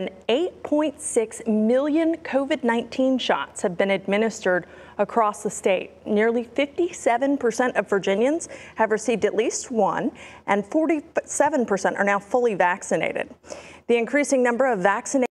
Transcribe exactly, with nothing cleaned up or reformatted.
eight point six million COVID nineteen shots have been administered across the state. Nearly fifty-seven percent of Virginians have received at least one, and forty-seven percent are now fully vaccinated. The increasing number of vaccinated